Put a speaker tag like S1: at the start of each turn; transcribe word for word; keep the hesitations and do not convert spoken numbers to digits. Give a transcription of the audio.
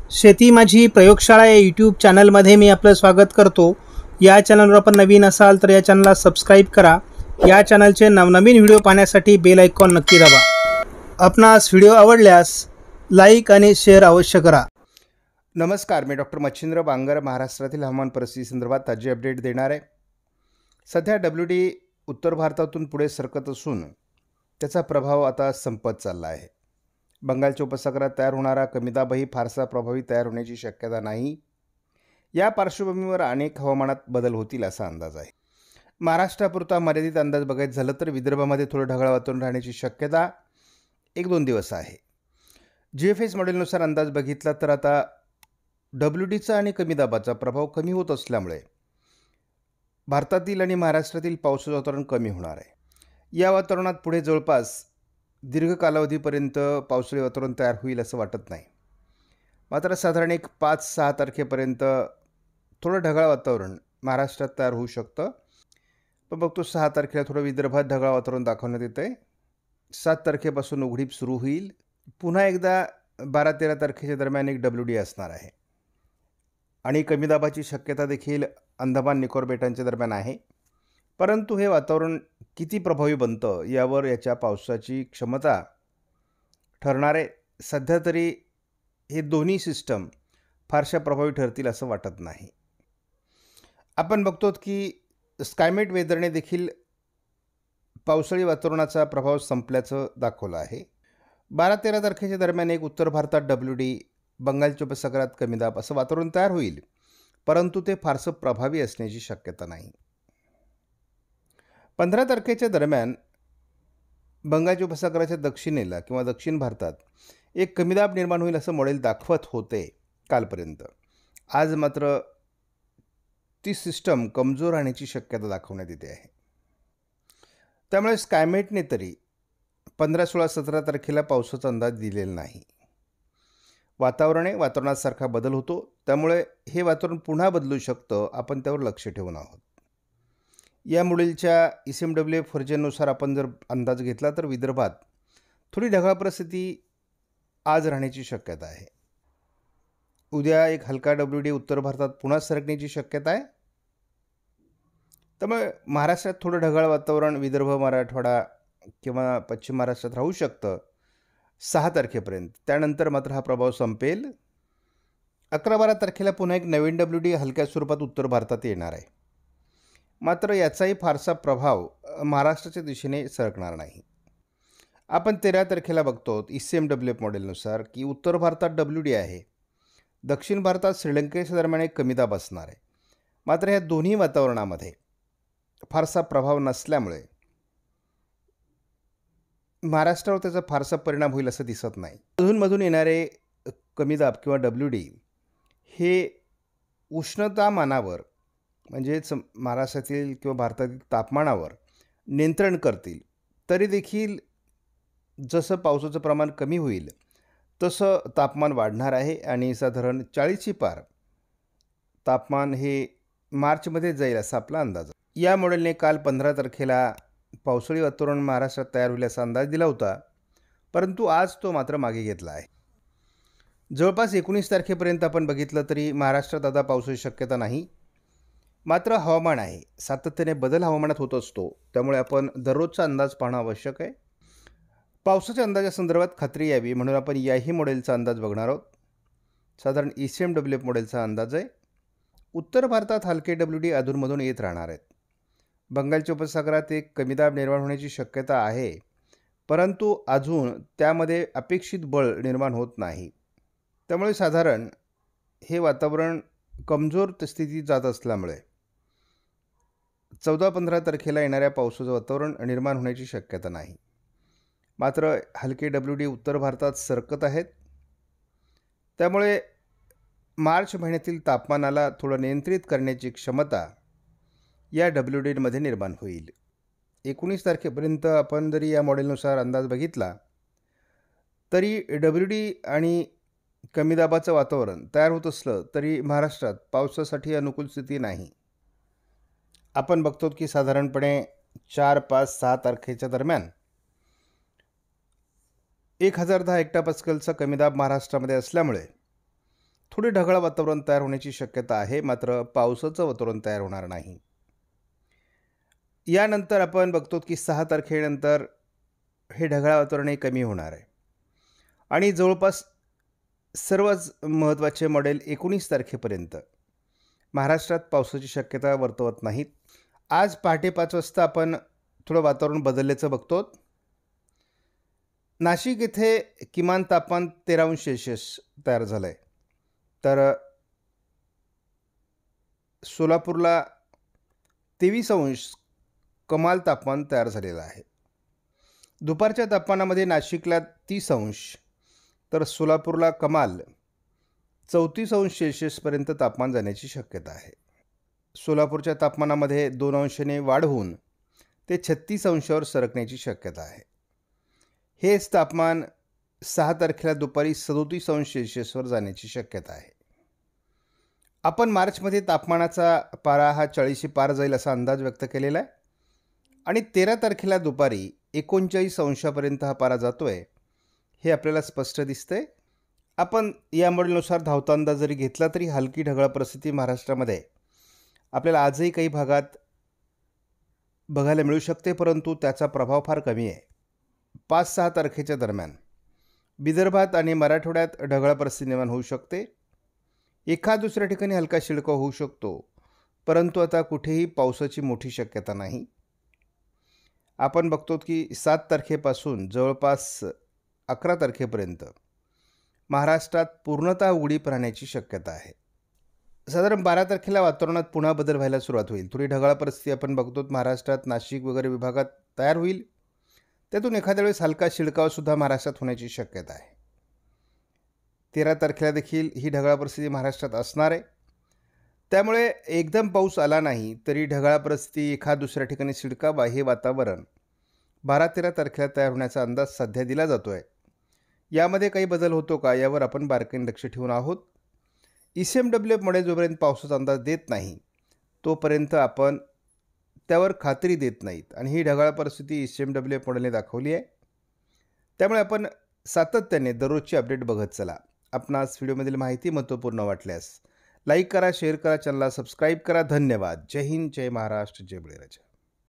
S1: शेती माझी प्रयोगशाळा या यूट्यूब चॅनलमध्ये मी आपलं स्वागत करतो। या चॅनलवर आपण नवीन असाल तर या चॅनलला सबस्क्राईब करा। या चॅनलचे नवनवीन व्हिडिओ पाहण्यासाठी बेल आयकॉन नक्की दाबा। आपणास व्हिडिओ आवडल्यास लाईक आणि शेअर अवश्य करा।
S2: नमस्कार, मी डॉक्टर मच्छिंद्र बांगर महाराष्ट्रातील हवामान परिस्थिती संदर्भात ताजी अपडेट देणार आहे। सध्या डब्ल्यू डी उत्तर भारतातून पुढे सरकत असून त्याचा प्रभाव आता संपत चालला आहे। बंगालच्या उपसागरात तयार होणारा कमी दाबही फारसा प्रभावी तयार होण्याची शक्यता नाही। या पार्श्वभूमीवर अनेक हवामानात बदल होतील असा अंदाज आहे। महाराष्ट्रापुरता मर्यादित अंदाज बघायचं झालं तर विदर्भामध्ये थोडं ढगाळ वातावरण राहण्याची शक्यता एक दोन दिवस आहे। जी एफ एस मॉडेलनुसार अंदाज बघितला तर आता डब्ल्यू डीचा आणि कमी दाबाचा प्रभाव कमी होत असल्यामुळे भारतातील आणि महाराष्ट्रातील पावसाचं वातावरण कमी होणार आहे। या वातावरणात पुढे जवळपास दीर्घ कालावधीपर्यंत पावसाळी वातावरण तयार होईल असं वाटत नाही। मात्र साधारण एक पाच सहा तारखेपर्यंत थोडं ढगाळ वातावरण महाराष्ट्रात तयार होऊ शकतं। पण बघतो सहा तारखेला थोडं विदर्भात ढगाळ वातावरण दाखवण्यात येतं आहे। सात तारखेपासून उघडीप सुरू होईल। पुन्हा एकदा बारा तेरा तारखेच्या दरम्यान एक डब्ल्यू डी असणार आहे आणि कमी दाबाची शक्यता देखील अंदमान निकोबार बेटांच्या दरम्यान आहे। परंतु हे वातावरण किती प्रभावी बनतं यावर याच्या पावसाची क्षमता ठरणार आहे। सध्या तरी हे दोन्ही सिस्टम फारशा प्रभावी ठरतील असं वाटत नाही। आपण बघतो की स्कायमेट वेदरने देखील पावसाळी वातावरणाचा प्रभाव संपल्याचं दाखवलं आहे। बारा तेरा तारखेच्या दरम्यान एक उत्तर भारतात डब्ल्यू डी, बंगालच्या उपसागरात कमी दाब असं वातावरण तयार होईल, परंतु ते फारसं प्रभावी असण्याची शक्यता नाही। पंधरा तारखेच्या दरम्यान बंगालच्या उपसागराच्या दक्षिणेला किंवा दक्षिण भारतात एक कमी दाब निर्माण होईल असं मॉडेल दाखवत होते कालपर्यंत। आज मात्र ती सिस्टम कमजोर राहण्याची शक्यता दाखवण्यात येते आहे। त्यामुळे स्कायमेटने तरी पंधरा सोळा सतरा तारखेला पावसाचा अंदाज दिलेला नाही। वातावरण आहे, वातावरणासारखा बदल होतो, त्यामुळे हे वातावरण पुन्हा बदलू शकतं। आपण त्यावर लक्ष ठेवून आहोत। या मॉडेलच्या E C M W F व्हर्जननुसार आपण जर अंदाज घेतला तर विदर्भात थोडी ढगाळ परिस्थिती आज राहण्याची शक्यता आहे। उद्या एक हलका डब्ल्यू डी उत्तर भारतात पुन्हा सरकण्याची शक्यता आहे। त्यामुळे महाराष्ट्रात थोडं ढगाळ वातावरण विदर्भ, मराठवाडा किंवा पश्चिम महाराष्ट्रात राहू शकतं सहा तारखेपर्यंत। त्यानंतर मात्र हा प्रभाव संपेल। अकरा बारा तारखेला पुन्हा एक नवीन डब्ल्यू डी हलक्या स्वरूपात उत्तर भारतात येणार आहे। मात्र याचाही फारसा प्रभाव महाराष्ट्राच्या दिशेने सरकणार नाही। आपण तेरा तारखेला बघतो E C M W F मॉडेलनुसार की उत्तर भारतात डब्ल्यू डी आहे, दक्षिण भारतात श्रीलंकेच्या दरम्यान एक कमी दाब असणार आहे। मात्र ह्या दोन्ही वातावरणामध्ये फारसा प्रभाव नसल्यामुळे महाराष्ट्रावर त्याचा फारसा परिणाम होईल असं दिसत नाही। अधूनमधून येणारे कमी दाब किंवा डब्ल्यू डी हे उष्णतामानावर म्हणजेच महाराष्ट्रातील किंवा भारतातील तापमानावर नियंत्रण करतील। तरी देखील जसं पावसाचं प्रमाण कमी होईल तसं तापमान वाढणार आहे आणि साधारण चाळीसची पार तापमान हे मार्चमध्ये जाईल असा आपला अंदाज आहे। या मॉडेलने काल पंधरा तारखेला पावसाळी वातावरण महाराष्ट्रात तयार होईल असा अंदाज दिला होता, परंतु आज तो मात्र मागे घेतला आहे। जवळपास एकोणीस तारखेपर्यंत आपण बघितलं तरी महाराष्ट्रात आता पावसाची शक्यता नाही। मात्र हवामान आहे, सातत्याने बदल हवामानात होत असतो, त्यामुळे आपण दररोजचा अंदाज पाहणं आवश्यक आहे। पावसाच्या अंदाजासंदर्भात खात्री यावी म्हणून आपण याही मॉडेलचा अंदाज बघणार आहोत। साधारण E C M W F मॉडेलचा अंदाज आहे। उत्तर भारतात हलके डब्ल्यू डी अधूनमधून येत राहणार आहेत। बंगालच्या उपसागरात एक कमी दाब निर्माण होण्याची शक्यता आहे, परंतु अजून त्यामध्ये अपेक्षित बळ निर्माण होत नाही। त्यामुळे साधारण हे वातावरण कमजोर स्थितीत जात असल्यामुळे चौदा पंधरा तारखेला येणाऱ्या पावसाचं वातावरण निर्माण होण्याची शक्यता नाही। मात्र हलके डब्ल्यू डी उत्तर भारतात सरकत आहेत, त्यामुळे मार्च महिन्यातील तापमानाला थोडं नियंत्रित करण्याची क्षमता या डब्ल्यू डीमध्ये निर्माण होईल। एकोणीस तारखेपर्यंत आपण जरी या मॉडेलनुसार अंदाज बघितला तरी डब्ल्यू डी आणि कमी दाबाचं वातावरण तयार होत असलं तरी महाराष्ट्रात पावसासाठी अनुकूल स्थिती नाही। आपण बघतो की साधारणपणे चार पाच सहा तारखेच्या दरम्यान एक हजार दहा हेक्टोपास्कलचा कमी दाब महाराष्ट्रामध्ये असल्यामुळे थोडे ढगाळ वातावरण तयार होण्याची शक्यता आहे, मात्र पावसाचं वातावरण तयार होणार नाही. यानंतर आपण बघतो की सहा तारखेनंतर हे ढगाळ वातावरणही कमी होणार आहे आणि जवळपास सर्वच महत्त्वाचे मॉडेल एकोणीस तारखेपर्यंत महाराष्ट्रात पावसाची शक्यता वर्तवत नाहीत. आज पहाटे पाच वाजता आपण थोडं वातावरण बदलल्याचं बघतो. नाशिक येथे किमान तापमान तेरा अंश सेल्सिअस तयार झालं आहे, तर सोलापूरला तेवीस अंश कमाल तापमान तयार झालेलं आहे. दुपारच्या तापमानामध्ये नाशिकला तीस अंश तर सोलापूरला कमाल चौतीस अंश सेल्सिअसपर्यंत तापमान जाण्याची शक्यता आहे. सोलापूरच्या तापमानामध्ये दोन अंशाने वाढ होऊन ते छत्तीस अंशावर सरकण्याची शक्यता आहे. हेच तापमान सहा तारखेला दुपारी सदोतीस अंश सेल्सिअसवर जाण्याची शक्यता आहे. आपण मार्चमध्ये तापमानाचा पारा हा चाळीसशी पार जाईल असा अंदाज व्यक्त केलेला आहे आणि तेरा तारखेला दुपारी एकोणचाळीस अंशापर्यंत हा पारा जातोय हे आपल्याला स्पष्ट दिसतंय. आपण या मॉडेलनुसार धावता अंदाज जरी घेतला तरी हलकी ढगाळ परिस्थिती महाराष्ट्रामध्ये आपल्याला आजही काही भागात बघायला मिळू शकते, परंतु त्याचा प्रभाव फार कमी आहे. पाच सहा तारखेच्या दरम्यान विदर्भात आणि मराठवाड्यात ढगाळ परिस्थिती निर्माण होऊ शकते. एखाद दुसऱ्या ठिकाणी हलका शिडकाव होऊ शकतो, परंतु आता कुठेही पावसाची मोठी शक्यता नाही. आपण बघतो की सात तारखेपासून जवळपास अकरा तारखेपर्यंत महाराष्ट्रात पूर्णतः उघडीप राहण्याची शक्यता आहे. साधारण बारा तारखेला वातावरणात पुन्हा बदल व्हायला सुरुवात होईल. थोडी ढगाळ परिस्थिती आपण बघतो महाराष्ट्रात नाशिक वगैरे विभागात तयार होईल. त्यातून एखाद्या वेळेस हलका शिडकावसुद्धा महाराष्ट्रात होण्याची शक्यता आहे. तेरा तारखेला देखील ही ढगाळ परिस्थिती महाराष्ट्रात असणार आहे. त्यामुळे एकदम पाऊस आला नाही तरी ढगाळ परिस्थिती एखाद दुसऱ्या ठिकाणी शिडकावा हे वातावरण बारा तेरा तारखेला तयार होण्याचा अंदाज सध्या दिला जातो आहे. यामध्ये काही बदल होतो का यावर आपण बारकाईने लक्ष ठेवून आहोत. E C M W F model जोपर्यंत पावसाचा अंदाज देत नाही तोपर्यंत आपण त्यावर खात्री देत नाहीत आणि ही ढगाळ परिस्थिती E C M W F मॉडेलने दाखवली आहे. त्यामुळे आपण सातत्याने दररोजची अपडेट बघत चला. आपणास व्हिडिओमधील माहिती महत्त्वपूर्ण वाटल्यास लाईक करा, शेअर करा, चॅनलला सबस्क्राईब करा. धन्यवाद. जय हिंद, जय महाराष्ट्र, जय बळीराजा.